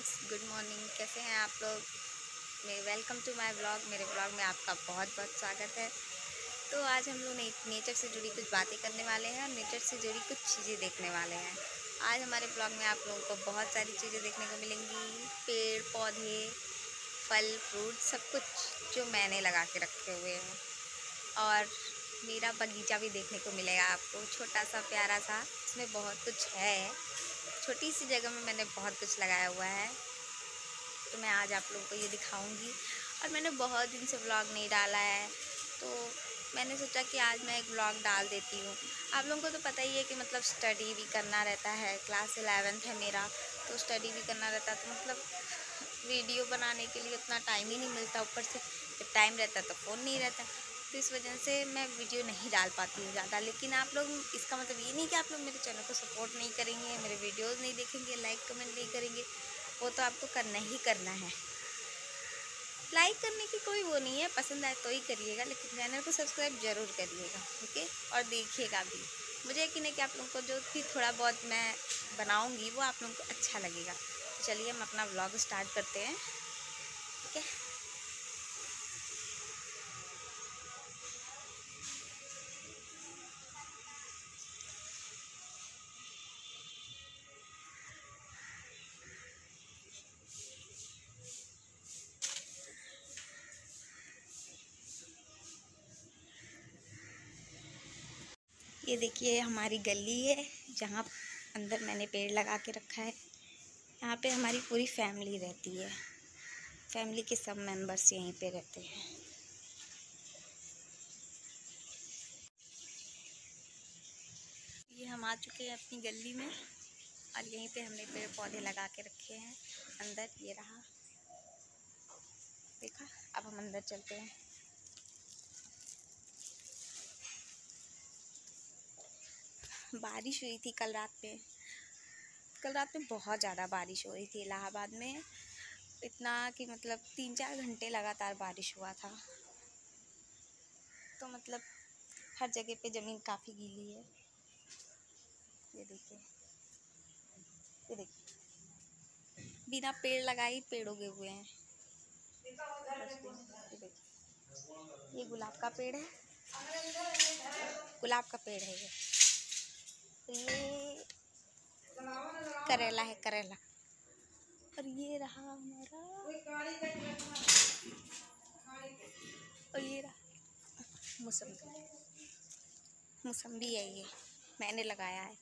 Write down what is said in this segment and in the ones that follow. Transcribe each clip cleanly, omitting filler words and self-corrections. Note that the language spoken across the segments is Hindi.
Guys, good morning. कैसे हैं आप लोग? मैं वेलकम टू माय ब्लॉग। मेरे ब्लॉग में आपका बहुत बहुत स्वागत है। तो आज हम लोग नेचर से जुड़ी कुछ बातें करने वाले हैं और नेचर से जुड़ी कुछ चीज़ें देखने वाले हैं। आज हमारे ब्लॉग में आप लोगों को बहुत सारी चीज़ें देखने को मिलेंगी, पेड़ पौधे, फल फ्रूट, सब कुछ जो मैंने लगा के रखे हुए हैं। और मेरा बगीचा भी देखने को मिलेगा आपको, छोटा सा प्यारा सा। इसमें बहुत कुछ है, छोटी सी जगह में मैंने बहुत कुछ लगाया हुआ है। तो मैं आज आप लोगों को ये दिखाऊंगी। और मैंने बहुत दिन से व्लॉग नहीं डाला है, तो मैंने सोचा कि आज मैं एक व्लॉग डाल देती हूँ। आप लोगों को तो पता ही है कि मतलब स्टडी भी करना रहता है, क्लास 11th है मेरा, तो स्टडी भी करना रहता है। तो मतलब वीडियो बनाने के लिए उतना टाइम ही नहीं मिलता, ऊपर से जब टाइम रहता है तो फ़ोन नहीं रहता। तो इस वजह से मैं वीडियो नहीं डाल पाती हूँ ज़्यादा। लेकिन आप लोग, इसका मतलब ये नहीं कि आप लोग मेरे चैनल को सपोर्ट नहीं करेंगे, मेरे वीडियोस नहीं देखेंगे, लाइक कमेंट नहीं करेंगे। वो तो आपको करना ही करना है। लाइक करने की कोई वो नहीं है, पसंद आए तो ही करिएगा, लेकिन चैनल को सब्सक्राइब ज़रूर करिएगा, ओके। और देखिएगा भी। मुझे यकीन है कि आप लोगों को जो भी थोड़ा बहुत मैं बनाऊँगी वो आप लोगों को अच्छा लगेगा। तो चलिए हम अपना व्लॉग स्टार्ट करते हैं, ठीक है। ये देखिए हमारी गली है, जहाँ अंदर मैंने पेड़ लगा के रखा है। यहाँ पे हमारी पूरी फैमिली रहती है। फैमिली के सब मेंबर्स यहीं पे रहते हैं। ये हम आ चुके हैं अपनी गली में, और यहीं पे हमने पेड़ पौधे लगा के रखे हैं। अंदर ये रहा, देखा। अब हम अंदर चलते हैं। बारिश हुई थी कल रात में। कल रात में बहुत ज़्यादा बारिश हो रही थी इलाहाबाद में, इतना कि मतलब 3-4 घंटे लगातार बारिश हुआ था। तो मतलब हर जगह पे ज़मीन काफ़ी गीली है। ये देखिए, ये देखिए, बिना पेड़ लगाए ही पेड़ उगे हुए हैं। ये देखिए, ये गुलाब का पेड़ है, गुलाब का पेड़ है ये। करेला है, करेला। और ये रहा हमारा, और ये रहा मौसम्बी। मौसम्बी है, ये मैंने लगाया है।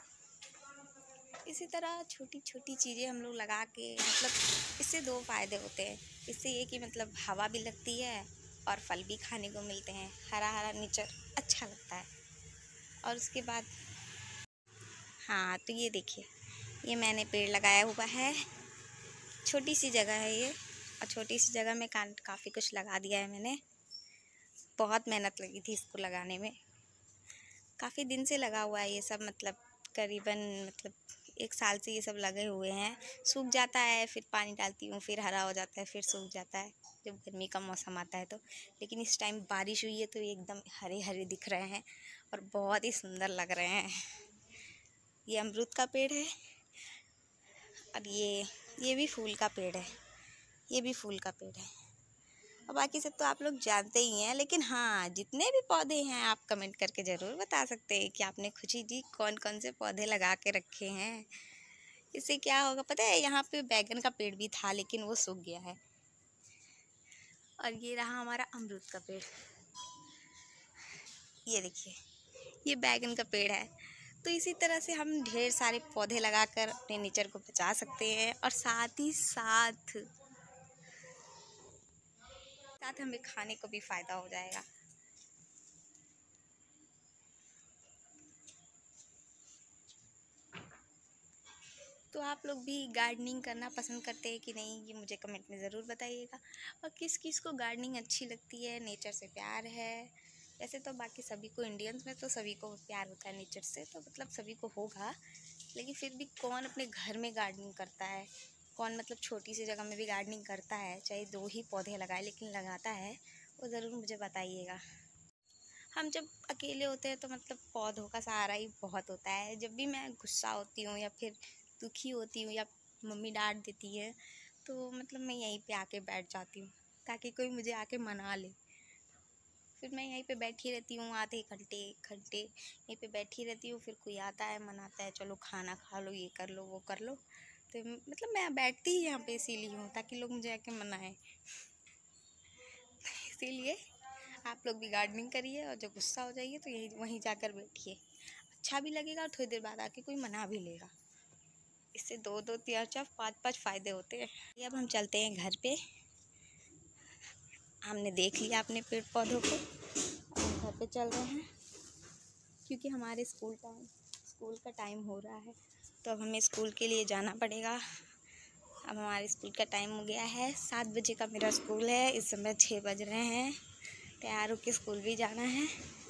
इसी तरह छोटी छोटी चीज़ें हम लोग लगा के, मतलब इससे दो फ़ायदे होते हैं। इससे ये कि मतलब हवा भी लगती है और फल भी खाने को मिलते हैं। हरा हरा नेचर अच्छा लगता है। और उसके बाद हाँ, तो ये देखिए, ये मैंने पेड़ लगाया हुआ है। छोटी सी जगह है ये, और छोटी सी जगह में काफ़ी कुछ लगा दिया है मैंने। बहुत मेहनत लगी थी इसको लगाने में, काफ़ी दिन से लगा हुआ है ये सब। मतलब करीबन मतलब 1 साल से ये सब लगे हुए हैं। सूख जाता है, फिर पानी डालती हूँ, फिर हरा हो जाता है, फिर सूख जाता है जब गर्मी का मौसम आता है तो। लेकिन इस टाइम बारिश हुई है तो ये एकदम हरे हरे दिख रहे हैं और बहुत ही सुंदर लग रहे हैं। ये अमरूद का पेड़ है, और ये भी फूल का पेड़ है। ये भी फूल का पेड़ है। और बाकी सब तो आप लोग जानते ही हैं। लेकिन हाँ, जितने भी पौधे हैं आप कमेंट करके ज़रूर बता सकते हैं कि आपने खुशी जी कौन कौन से पौधे लगा के रखे हैं। इससे क्या होगा पता है, यहाँ पे बैगन का पेड़ भी था लेकिन वो सूख गया है। और ये रहा हमारा अमरूद का पेड़। ये देखिए, ये बैगन का पेड़ है। तो इसी तरह से हम ढेर सारे पौधे लगाकर अपने नेचर को बचा सकते हैं, और साथ ही साथ हमें खाने को भी फ़ायदा हो जाएगा। तो आप लोग भी गार्डनिंग करना पसंद करते हैं कि नहीं, ये मुझे कमेंट में ज़रूर बताइएगा। और किस किस को गार्डनिंग अच्छी लगती है, नेचर से प्यार है। वैसे तो बाकी सभी को, इंडियंस में तो सभी को प्यार होता है नेचर से, तो मतलब सभी को होगा। लेकिन फिर भी कौन अपने घर में गार्डनिंग करता है, कौन मतलब छोटी सी जगह में भी गार्डनिंग करता है, चाहे 2 ही पौधे लगाए लेकिन लगाता है, वो ज़रूर मुझे बताइएगा। हम जब अकेले होते हैं तो मतलब पौधों का सहारा ही बहुत होता है। जब भी मैं गुस्सा होती हूँ या फिर दुखी होती हूँ या मम्मी डांट देती है, तो मतलब मैं यहीं पे आके बैठ जाती हूँ ताकि कोई मुझे आके मना ले। फिर मैं यहीं पे बैठी रहती हूँ आधे घंटे 1 घंटे यहीं पे बैठी रहती हूँ। फिर कोई आता है मनाता है, चलो खाना खा लो, ये कर लो, वो कर लो। तो मतलब मैं बैठती ही यहाँ पे इसीलिए हूँ ताकि लोग मुझे आके मनाएं। इसीलिए आप लोग भी गार्डनिंग करिए और जब गुस्सा हो जाइए तो यहीं वहीं जाकर बैठिए। अच्छा भी लगेगा और थोड़ी देर बाद आके कोई मना भी लेगा। इससे 2-2 3-4 5-5 फ़ायदे होते हैं। ये अब हम चलते हैं घर पे। हमने देख लिया अपने पेड़ पौधों को, हम घर पे चल रहे हैं क्योंकि हमारे स्कूल का टाइम हो रहा है। तो अब हमें स्कूल के लिए जाना पड़ेगा। अब हमारे स्कूल का टाइम हो गया है, 7 बजे का मेरा स्कूल है। इस समय 6 बज रहे हैं। तैयार होकर स्कूल भी जाना है।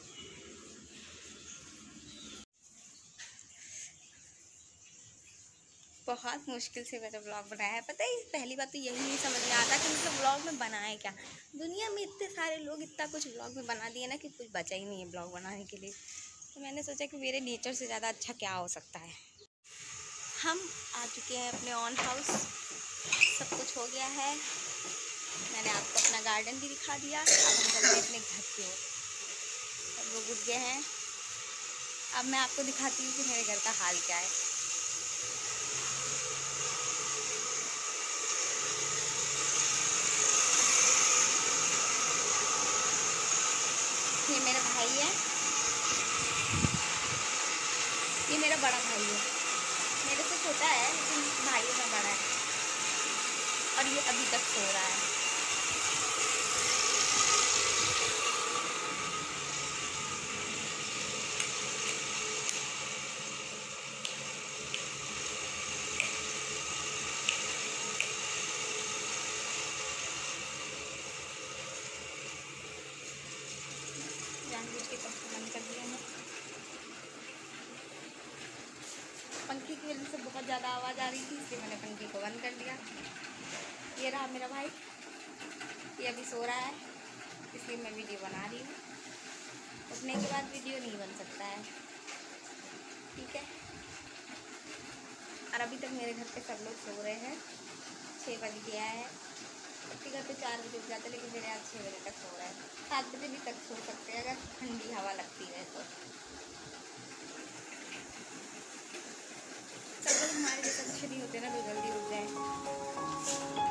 बहुत मुश्किल से मैंने ब्लॉग बनाया है। पता है पहली बात तो यही नहीं समझ में आता कि मतलब ब्लॉग में बनाए क्या। दुनिया में इतने सारे लोग इतना कुछ ब्लॉग में बना दिए ना कि कुछ बचा ही नहीं है ब्लॉग बनाने के लिए। तो मैंने सोचा कि मेरे नेचर से ज़्यादा अच्छा क्या हो सकता है। हम आ चुके हैं अपने ऑन हाउस, सब कुछ हो गया है। मैंने आपको अपना गार्डन भी दिखा दिया। अब हम चलते हैं अपने घर की ओर। सब लोग उठ गए हैं। अब मैं आपको दिखाती हूँ कि मेरे घर का हाल क्या है। ये मेरा भाई है, ये मेरा बड़ा भाई है। मेरे से छोटा है लेकिन भाइयों में बड़ा है। और ये अभी तक सो रहा है। जानबूझ के पंखा बंद कर दिया है। पंखे की वजह से बहुत ज़्यादा आवाज़ आ रही थी, इसलिए मैंने पंखे को बंद कर दिया। ये रहा मेरा भाई, ये अभी सो रहा है, इसलिए मैं वीडियो बना रही हूँ। उठने के बाद वीडियो नहीं बन सकता है, ठीक है। और अभी तक मेरे घर पे सब लोग सो रहे हैं। 6 बज गया है। सबके घर पे 4 बजे उठ जाते हैं, लेकिन मेरे यहाँ 6 बजे तक सो रहा है। 7 बजे भी तक सो सकते हैं अगर ठंडी हवा लगती है तो। सब लोग हमारे जैसे अच्छे नहीं होते ना, तो जल्दी उठ जाए।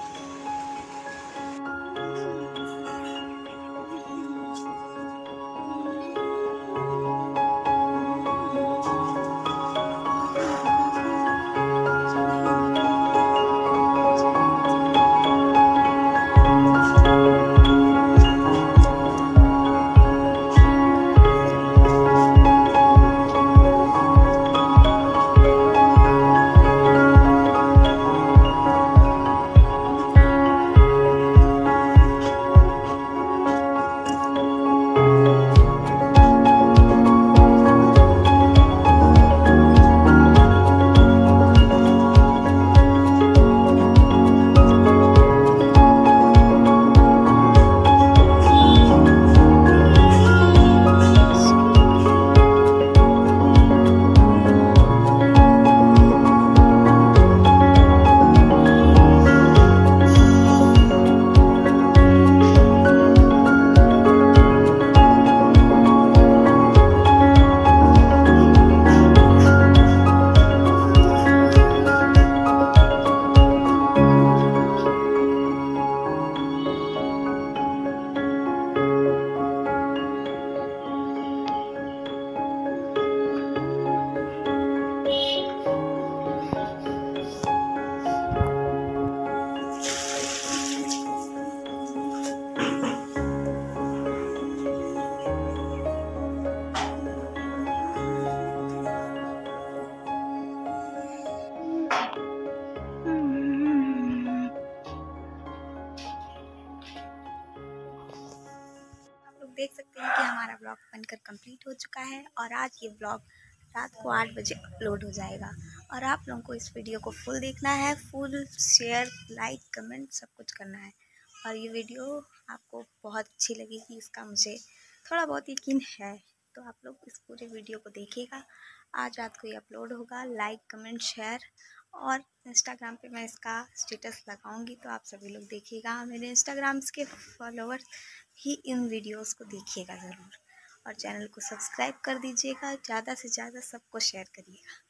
देख सकते हैं कि हमारा ब्लॉग बनकर कंप्लीट हो चुका है और आज ये ब्लॉग रात को 8 बजे अपलोड हो जाएगा। और आप लोगों को इस वीडियो को फुल देखना है, फुल शेयर लाइक कमेंट सब कुछ करना है। और ये वीडियो आपको बहुत अच्छी लगेगी, इसका मुझे थोड़ा बहुत यकीन है। तो आप लोग इस पूरे वीडियो को देखिएगा। आज रात को ये अपलोड होगा। लाइक कमेंट शेयर और इंस्टाग्राम पे मैं इसका स्टेटस लगाऊंगी, तो आप सभी लोग देखिएगा। मेरे इंस्टाग्राम्स के फॉलोअर्स ही इन वीडियोस को देखिएगा ज़रूर, और चैनल को सब्सक्राइब कर दीजिएगा। ज़्यादा से ज़्यादा सबको शेयर करिएगा।